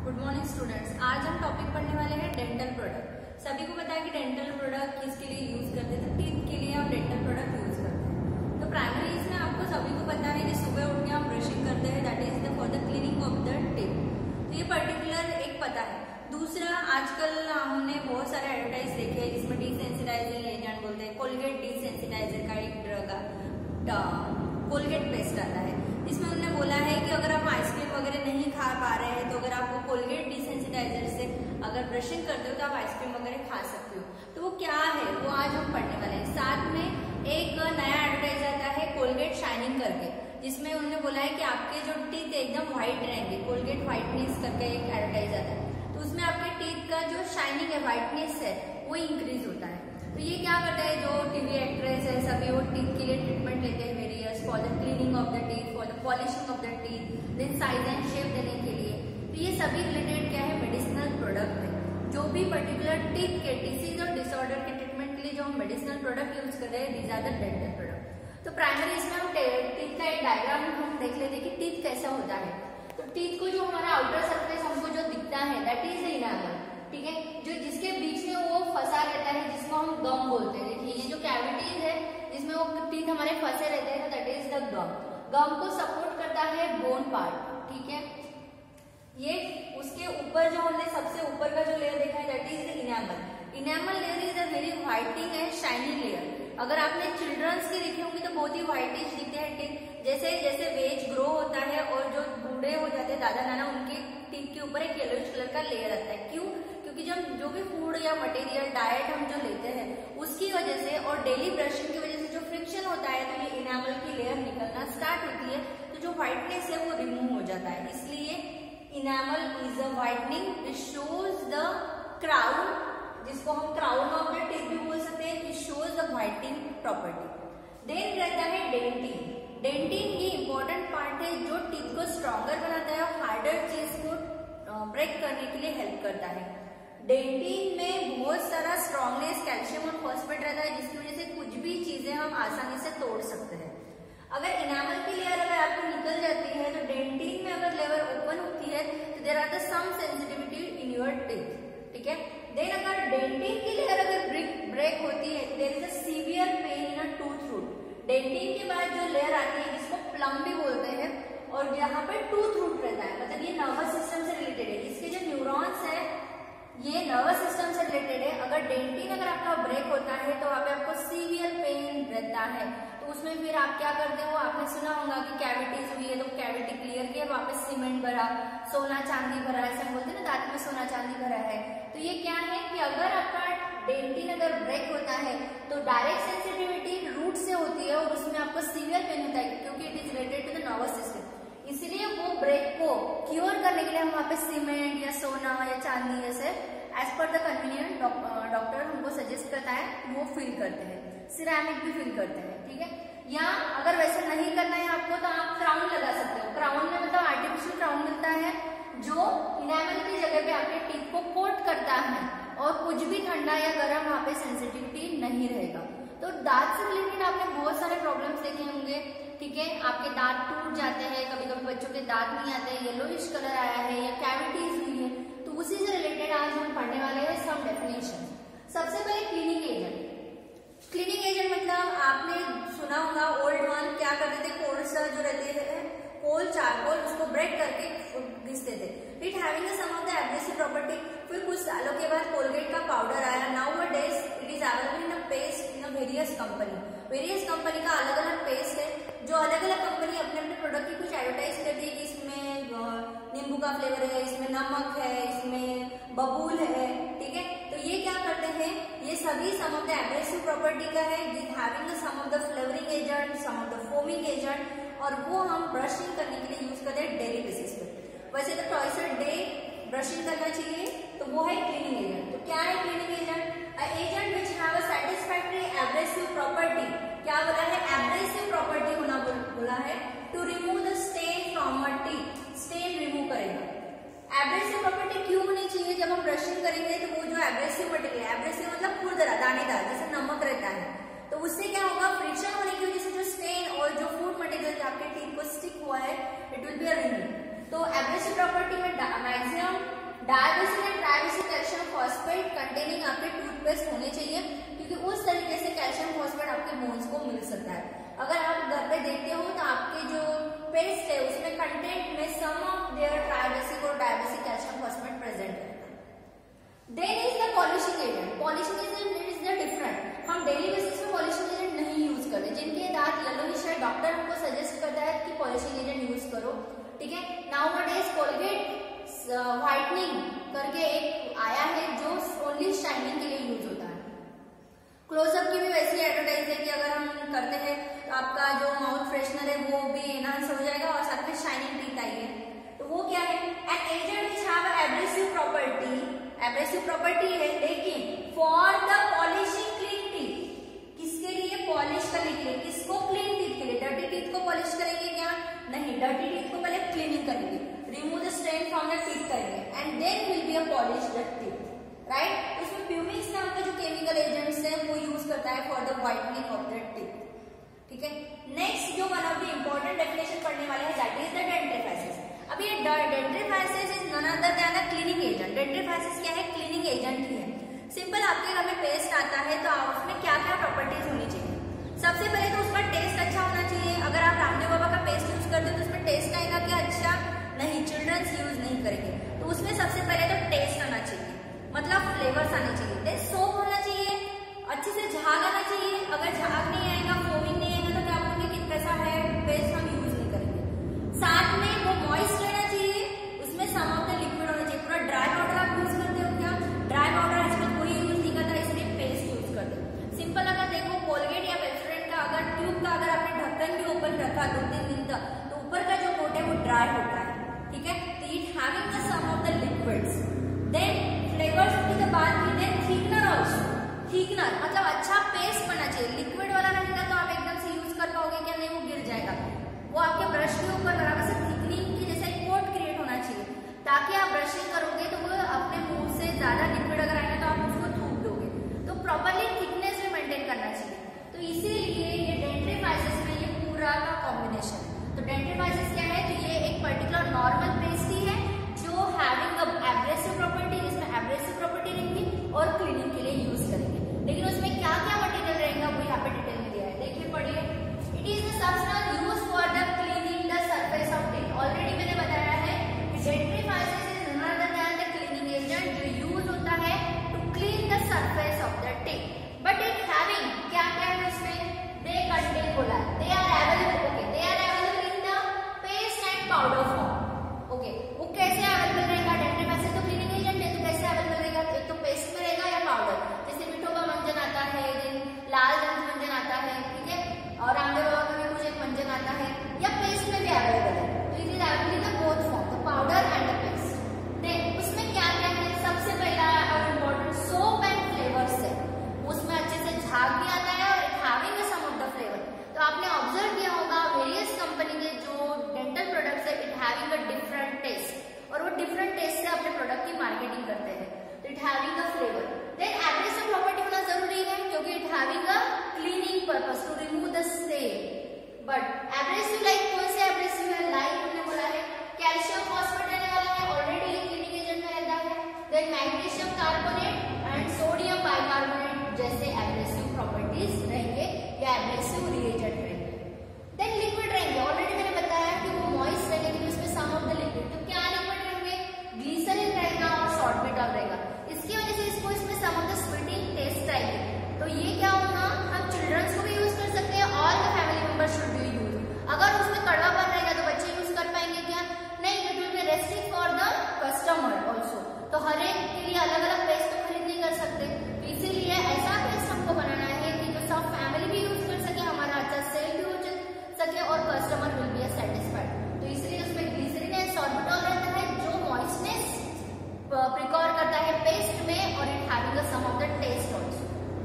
Good morning students. आज हम topic पढ़ने वाले हैं डेंटल प्रोडक्ट। सभी को पता है कि डेंटल प्रोडक्ट किसके लिए यूज करते हैं, तो टीथ के लिए हम डेंटल प्रोडक्ट यूज करते हैं। तो प्राइमरी इसमें आपको सभी को पता है कि सुबह उठ के हम ब्रशिंग करते हैं, that is for the cleaning of the teeth. तो ये पर्टिकुलर एक पता है। दूसरा, आजकल हमने बहुत सारे एडवर्टाइज देखे हैं जिसमें डिसेंसिटाइजिंग एजेंट बोलते हैं, कोलगेट डिसेंसिटाइजर का एक कोलगेट पेस्ट आता है, जिसमें उन्होंने बोला है कि अगर आप आइसक्रीम वगैरह नहीं खा पा रहे हैं तो अगर आपको कोलगेट डिसेंसिटाइजर से अगर ब्रशिंग करते हो तो आप आइसक्रीम वगैरह खा सकते हो। तो वो क्या है वो आज हम पढ़ने वाले हैं। साथ में एक नया एडवर्टाइज आता है कोलगेट शाइनिंग करके, जिसमें उन्होंने बोला है कि आपके जो टीथ एकदम व्हाइट रहेंगे, कोलगेट व्हाइटनेस करके एक एडवर्टाइज आता है। तो उसमें आपके टीथ का जो शाइनिंग है, व्हाइटनेस है, वो इंक्रीज होता है। तो ये क्या करता है, जो टीवी एक्ट्रेस है सभी वो टीथ के लिए ट्रीटमेंट लेते हैं various, for the cleaning of the teeth, for the polishing of the teeth, then size and shape देने के लिए। तो ये सभी रिलेटेड क्या है, मेडिसिनल प्रोडक्ट है। जो भी पर्टिकुलर टीथ के डिसीज और डिसऑर्डर के ट्रीटमेंट के लिए जो हम मेडिसिनल प्रोडक्ट यूज कर रहे हैं, these are the dental product. तो प्राइमरी इसमें हम टीथ का एक डायग्राम हम देख लेते हैं कि टीथ कैसा होता है। तो टीथ को जो हमारा आउटर सरफेस हमको जो दिखता है, दैट इज द इनामल, ठीक है, जो जिसके बीच में वो फंसा रहता है, जिसको हम गम बोलते हैं। देखिए ये जो कैविटीज है जिसमें वो टीथ हमारे फंसे रहते हैं, that is the gum. Gum को सपोर्ट करता है बोन पार्ट, ठीक है। ये उसके ऊपर जो हमने सबसे ऊपर का जो लेयर देखा है, that is the enamel. Enamel layer is a very whiting and shiny layer. अगर आपने चिल्ड्रंस की देखी होंगी तो बहुत ही व्हाइटिश दिखते हैं टीथ। जैसे जैसे एज ग्रो होता है और जो बूढ़े हो जाते हैं दादा नाना, उनके टीथ के ऊपर एक येलोइश कलर का लेयर आता है। क्यों? क्योंकि जब जो भी फूड या मटेरियल डाइट हम जो लेते हैं उसकी वजह से और डेली ब्रशिंग की वजह से जो फ्रिक्शन होता है, तो ये इनामल की लेयर निकलना स्टार्ट होती है, तो जो व्हाइटनेस है वो रिमूव हो जाता है। इसलिए enamel is a whitening, it shows the crown, जिसको हम क्राउन ऑफ द टीथ भी बोल सकते हैं, it shows the whitening property. Then रहता है डेंटिन। डेंटिन ये इंपॉर्टेंट पार्ट है जो टीथ को स्ट्रॉन्गर बनाता है और हार्डर चीज को ब्रेक करने के लिए हेल्प करता है। डेंटिन में बहुत सारा स्ट्रॉन्गनेस, कैल्शियम और फॉस्फेट रहता है, जिसकी वजह से कुछ भी चीजें हम आसानी से तोड़ सकते हैं। अगर इनामल की लेयर अगर आपको निकल जाती है तो डेंटिन में अगर लेयर ओपन होती है तो there are the some sensitivity in your teeth, ठीक है। देन अगर डेंटिन की लेयर अगर ब्रेक होती है, there is a severe pain in a tooth root. Dentine के बाद जो लेयर आती है जिसको प्लम भी बोलते हैं, और यहाँ पे टूथ रूट रहता है, मतलब ये नर्वस सिस्टम से रिलेटेड है। इसके जो न्यूरॉन्स है ये नर्वस सिस्टम से रिलेटेड है। अगर डेंटिन अगर आपका ब्रेक होता है तो वहाँ पे आपको सीवियर पेन रहता है। तो उसमें फिर आप क्या करते हो, आपने सुना होगा कि कैविटीज हुई है तो कैविटी क्लियर किया, वापस सीमेंट भरा, सोना चांदी भरा, ऐसा बोलते हैं ना, दांत में सोना चांदी भरा है। तो ये क्या है कि अगर आपका डेंटिन अगर ब्रेक होता है तो डायरेक्ट सेंसिटिविटी रूट से होती है और उसमें आपको सीवियर पेन होता है, क्योंकि it is related to the nervous system. इसलिए वो ब्रेक को क्योर करने के लिए हम वहाँ पे सीमेंट या सोना या चांदी जैसे as per the convenient doctor हमको सजेस्ट करता है वो फिल करते हैं। सिरेमिक भी फिल करते हैं, ठीक है। या अगर वैसे नहीं करना है आपको तो आप क्राउन लगा सकते हो। क्राउन में मतलब आर्टिफिशियल क्राउन मिलता है जो इनामल की जगह पे आपके टीथ को कोट करता है और कुछ भी ठंडा या गर्म वहाँ पे सेंसिटिविटी नहीं रहेगा। तो दांत से रिलेटेड आपने बहुत सारे प्रॉब्लम्स देखे होंगे, ठीक है। आपके दांत टूट जाते हैं, कभी कभी बच्चों के दांत नहीं आते हैं, येलोइश कलर आया है या कैविटीज हुई है, तो उसी से रिलेटेड आज हम पढ़ने वाले हैं सम डेफिनेशन। सबसे पहले क्लीनिंग एजेंट। क्लीनिंग एजेंट मतलब आपने सुना होगा ओल्ड वन क्या करते थे, कोर्स जो रहते थे कोल चारकोल, उसको ब्रेक करके घिसते थे। It having some of the abrasive property. फिर कुछ सालों के बाद कोलगेट का पाउडर आया। Nowadays it is available in a paste in a various company. Various company का अलग अलग पेस्ट है, जो अलग अलग कंपनी अपने अपने प्रोडक्ट की कुछ एडवर्टाइज करती है कि इसमें नींबू का फ्लेवर है, इसमें नमक है, इसमें बबूल है, ठीक है। तो ये क्या करते हैं, ये सभी some of the abrasive property का है, having some of the flavouring agent, some of the foaming agent, और वो हम ब्रशिंग करने के लिए यूज करते हैं डेली बेसिस पे। वैसे तो ट्वाइस अ डे ब्रशिंग करना चाहिए, तो वो है क्लीनिंग एजेंट। तो क्या है cleaning agent? Agent which have a satisfactory abrasive property. क्या बोला है? एब्रेसिव प्रॉपर्टी होना बोला है। To remove the stain from a teeth, stain remove करेगा। एब्रेसिव प्रॉपर्टी क्यों होनी चाहिए? जब हम ब्रशिंग करेंगे तो वो जो एब्रेसिव मटेरियल, एब्रेसिव मतलब खुरदरा, दानेदार, जैसे नमक रहता है, तो उससे क्या होगा, फ्रिक्शन होने की वजह से जो स्टेन और जो फूड मटेरियल आपके टीथ को स्टिक हुआ है, इट विल बी रिमूव। तो एब्रेसिव प्रॉपर्टी में maximum dibasic and tribasic calcium phosphate containing आपके टूथपेस्ट होने चाहिए, क्योंकि उस तरीके से कैल्शियम फॉस्फेट आपके बोन्स को मिल सकता है। अगर आप घर पे देखते हो तो आपके जो पेस्ट है उसमें कंटेंट में सम ऑफ देयर ट्राइबेसिक और डायबेसिक कैल्शियम फॉस्फेट प्रेजेंट है। Then is the polishing agent. Polishing agent is the different. हम डेली बेसिस पे पॉलिशिंग एजेंट नहीं यूज करते। जिनके दांत येलोइश है डॉक्टर हमको सजेस्ट करता है कि पॉलिशिंग एजेंट यूज करो, ठीक है। नाउअडेज कोलगेट व्हाइटनिंग करके एक आया है जो ओनली शाइनिंग के लिए यूज होता है। क्लोजअप की भी वैसी एडवर्टाइज है कि अगर हम करते हैं तो आपका जो माउथ फ्रेशनर है वो भी एनहांस हो जाएगा और साथ में शाइनिंग टीथ आई है। तो वो क्या है, an agent which have abrasive property है, लेकिन for the polishing clean teeth, किसके लिए, पॉलिश करने के लिए। किसको, क्लीन टीथ के लिए। डर्टी टीथ को पॉलिश करेंगे क्या, नहीं, डर्टी टीथ को पहले क्लीनिंग करेंगे, remove the strain from the teeth करेंगे and then will be a polished teeth, right. उसमें प्यूमिक्स नाम का जो केमिकल एजेंट्स है वो यूज करता है for the whitening of the teeth, ठीक है। नेक्स्ट जो one of the important definition पढ़ने वाले हैं दैट इज द डेंटिफाइसिस। अब ये dentifrices is none other than the cleaning agent. Dentifrices क्या है, क्लीनिंग एजेंट ही है। सिंपल, आपके घर में पेस्ट आता है तो उसमें क्या क्या प्रॉपर्टीज होनी चाहिए। सबसे पहले तो उसका टेस्ट अच्छा होना चाहिए। अगर आप रामदेव बाबा का पेस्ट यूज करते हो तो उसमें टेस्ट आएगा क्या, अच्छा नहीं, चिल्ड्रंस यूज नहीं करेंगे। तो उसमें सबसे पहले तो टेस्ट आना चाहिए, मतलब फ्लेवर्स आने चाहिए। देन सोप होना चाहिए, अच्छे से झाग आना चाहिए। अगर झाग नहीं आएगा, फोमिंग नहीं आएगा तो क्या बोलेंगे कि कैसा है पेस्ट, हम यूज नहीं करेंगे। साथ में वो मॉइस्ट रहना चाहिए, उसमें सम ऑफ द लिक्विड होना चाहिए। पूरा ड्राई पाउडर आप यूज करते हो क्या, ड्राई पाउडर आजकल कोई यूज नहीं करता, इसलिए पेस्ट यूज करते हो। सिंपल, अगर देखो कोलगेट या पेप्सोडेंट का अगर ट्यूब का अगर आपने ढक्कन भी ओपन रखा 2-3 दिन तक तो ऊपर का जो कोट है वो ड्राई होता है, ठीक है। तो it having the some of the liquids. Then flavours की तो बात की, देन थिकनर ऑल्सो। थिकनर मतलब अच्छा पेस्ट बनना चाहिए। लिक्विड वाला रहेगा तो आप एकदम से यूज कर पाओगे क्या, नहीं, वो गिर जाएगा। वो आपके ब्रश के ऊपर बराबर से थिकनिंग की जैसे एक कोट क्रिएट होना चाहिए, ताकि आप ब्रशिंग करोगे तो वो अपने मुंह से ज्यादा लिक्विड अगर आएगा तो आप उसको थूक दोगे। तो प्रॉपर्ली थिकनेस भी मेंटेन करना चाहिए। तो इसीलिए ये डेंटिफाइसिस में ये पूरा का कॉम्बिनेशन। तो डेंटिफाइसिस क्या है, तो ये एक पर्टिकुलर नॉर्मल पेस्ट ही है जो हैविंग अ एब्रेसिव प्रॉपर्टी, जिसमें एब्रेसिव प्रॉपर्टी रहेंगी और क्लीनिंग के लिए यूज करेंगे। लेकिन उसमें क्या क्या मटेरियल रहेगा वो यहाँ पे डिटेल में दिया है, देखिए पढ़िए। It is the substance used for the cleaning the surface of teeth. Already मैंने बताया है कि dentifrices is none other than the cleaning agent जो यूज होता है to clean the surface of the teeth. But it having क्या क्या है उसमें, दे कंटेन बोला, they are available, okay, they are available in the paste and powder form, okay. वो कैसे अवेलेबल रहेगा, डेंटिफाइसिस तो क्लीनिंग एजेंट है तो कैसे अवेलेबल रहेगा, एक तो पेस्ट में रहेगा या पाउडर। जैसे मिठो का मंजन आता है, लाल दंत मंजन आता है, ठीक है, और रामदेव बाबा का भी कुछ एक मंजन आता है, या पेस्ट में भी अवेलेबल है। तो it is available in the both form, the powder and the paste. Then उसमें क्या क्या है, सबसे पहला और इम्पोर्टेंट सोप एंड फ्लेवर्स है। उसमें अच्छे से झाग भी आता है और having some of the flavour. तो आपने ऑब्जर्व किया होगा वेरियस कंपनी के जो डेंटल प्रोडक्ट्स है it having a different taste, और वो डिफरेंट टेस्ट से अपने प्रोडक्ट की मार्केटिंग करते हैं। तो it having a flavour. Then abrasive property होना जरूरी है क्योंकि it having a cleaning purpose to remove the stain. But abrasive like कौन से एब्रेसिव है, लाइक हमने बोला है कैल्शियम फॉस्फेट रहने वाला है, ऑलरेडी ये क्लीनिंग एजेंट में रहता है। Then magnesium carbonate and sodium bicarbonate जैसे एब्रेसिव प्रॉपर्टीज रहेंगे या एब्रेसिव रिएजेंट रहेंगे। देन लिक्विड रहेंगे, ऑलरेडी मैंने बताया कि वो मॉइस्ट रहेंगे क्योंकि उसमें सम ऑफ द लिक्विड। तो क्या लिक्विड रहेंगे, ग्लिसरीन रहेगा और सॉर्बिटॉल रहेगा। इसकी वजह से इसको इसमें some of the sweeting taste आएगी। तो ये क्या होगा, हम चिल्ड्रंस को भी यूज कर सकते हैं, all the family members should be use. अगर उसमें कड़वापन रहेगा तो बच्चे यूज कर पाएंगे क्या, नहीं, it will be restrict for the customer also. तो हर एक के लिए अलग अलग पेस्ट तो खरीद नहीं कर सकते, तो इसीलिए ऐसा पेस्ट हमको बनाना है कि जो सब फैमिली भी यूज कर सके, हमारा अच्छा सेल भी हो सके और कस्टमर विल बी सेटिस्फाइड। तो इसलिए उसमें ग्लिसरीन एंड सॉर्बिटॉल रहता है जो मॉइस्टनेस प्रिकॉर करता है पेस्ट में, और it having some of the taste also.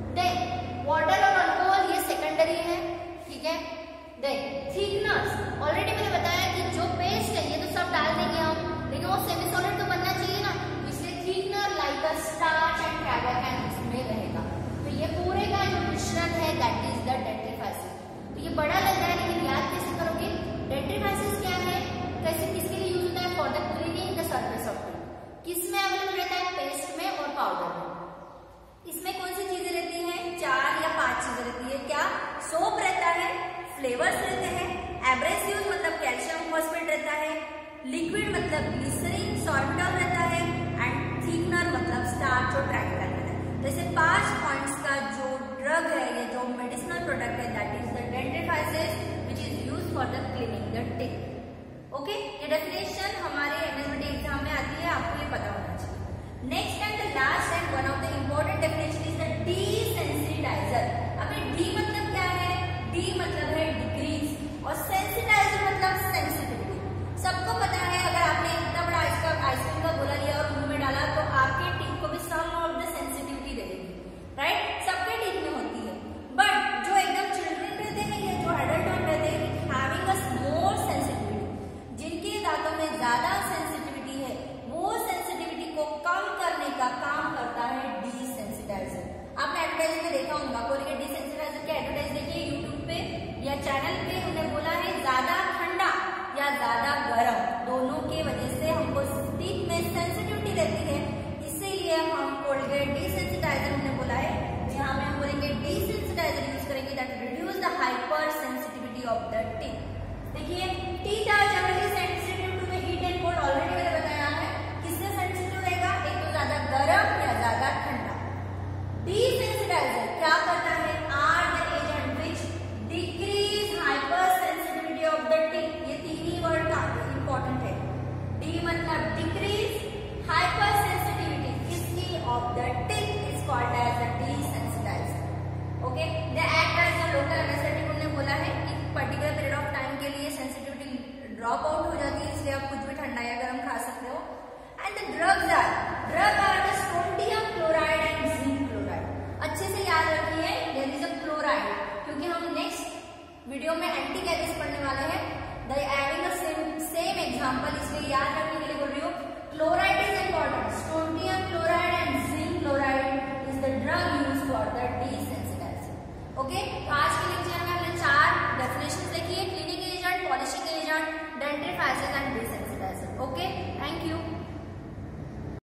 Then water और अल्कोहल ये सेकेंडरी है, ठीक है। देन थिकनेस, ऑलरेडी मैंने बताया कि जो पेस्ट है ये तो सब डाल देंगे हम, लेकिन वो सेमी सॉलिड तो बनना चाहिए ना, इसलिए थिकनर लाइक अ पाउडर है। इसमें कौन सी चीजें रहती हैं? 4 या 5 चीजें रहती है। क्या? सोप रहता है, फ्लेवर्स रहते हैं, एब्रेसिव मतलब कैल्शियम फॉस्फेट रहता है, लिक्विड मतलब ग्लिसरीन सॉल्वेंट रहता है, एंड थिकनर मतलब स्टार्च और ट्राइग्लिसराइड रहता है। जैसे 5 पॉइंट्स का जो ड्रग है या जो मेडिसिनल प्रोडक्ट है that is the dentifrices which is used for the cleaning the teeth. Okay, ये डेफिनेशन हमारे एनएसबीटी एग्जाम में आती है, आपको ये पता होना चाहिए। Next and the last and one of the important definition is the desensitizer. अभी डी मतलब क्या है? डी मतलब है डिक्रीज और सेंसिटाइजर मतलब सेंसिटिविटी। सबको पता है अगर आपने इतना बड़ा आइसक्रीम का गोला लिया और मुंह में डाला तो आपके टीथ को भी सम ऑफ द सेंसिटिविटी रहेगी, राइट? सबके टीथ में होती है, बट जो एकदम चिल्ड्रन रहते हैं या जो एडल्ट रहते हैं हैविंग अ मोर सेंसिटिविटी, जिनके दांतों में ज्यादा सेंसिटिविटी है, वो सेंसिटिविटी को कम करने का काम करता है डीसेंसिटाइजर। आपने एडवर्टाइज में देखा होगा, कोलगेट डीसेंसिटाइजर के एडवर्टाइज देखिए यूट्यूब पे या चैनल पे, हमने बोला है ज्यादा ठंडा या ज्यादा गर्म दोनों के वजह से हमको टीथ में सेंसिटिविटी रहती है, इसीलिए हम कोलगेट डीसेंसिटाइजर हमने बोला है। यहाँ पे हम बोलेंगे डीसेंसिटाइजर यूज करेंगे that reduce the hyper sensitivity of the teeth. देखिए teeth are generally sensitive to the heat and cold, already मैंने बताया है। किससे सेंसिटिव रहेगा? एक तो ज्यादा गर्म या ज्यादा ठंडा। डीसेंसिटाइजर क्या करता है? Are the agent which decrease hyper sensitivity of the teeth. ये तीन ही वर्ड इंपॉर्टेंट है। डी मतलब डिक्रीज, हाइपर सेंसिटिविटी किसकी? Of the teeth is called as a desensitizer. Okay, they act as a local anaesthetic. हमने बोला है कि पर्टिकुलर पीरियड ऑफ टाइम के लिए सेंसिटिविटी ड्रॉप आउट हो जाती है, इसलिए आप कुछ भी ठंडा या गर्म खा सकते हो। And the drug are the strontium chloride and zinc chloride. अच्छे से याद रखिए, देयर इज अ क्लोराइड, क्योंकि हम नेक्स्ट वीडियो में एंटी कैरियस पढ़ने वाले हैं। The having the same example, इसलिए याद रखने के लिए बोल रही हूँ। Chloride is important, strontium chloride and zinc chloride is the drug used for the desensitizer. Okay, तो आज के लेक्चर में हमने 4 डेफिनेशंस देखी है, cleaning agent, polishing agent, dentifrices and desensitizer. Okay,